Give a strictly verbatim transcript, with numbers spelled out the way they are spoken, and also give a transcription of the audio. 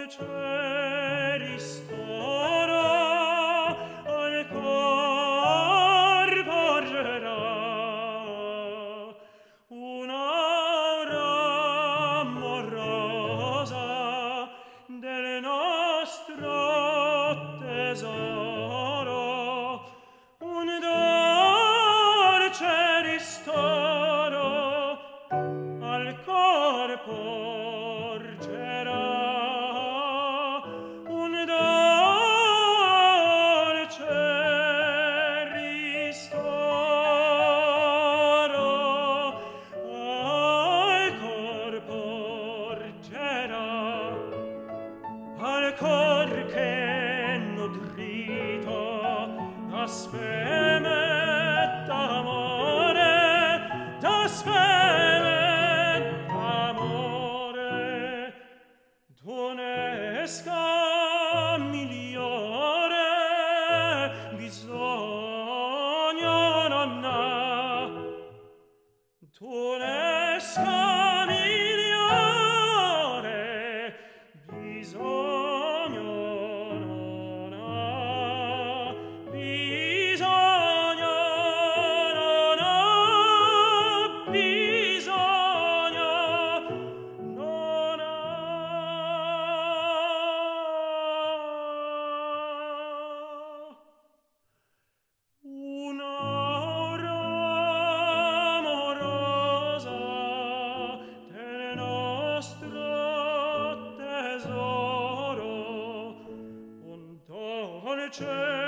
dolce ristoro al cor porgerà un'aura amorosa del nostro tesoro, un dolce ristoro al cor porgerà, un dolce ristoro al cor porgerà, al cor che nudrito da speme d'amore, da speme d'amore, d'unesca migliore bisogno non ha, d'unesca migliore bisogno non ha, bisogno non ha, bisogno non ha. Un'aura amorosa del nostro tesoro, un dolce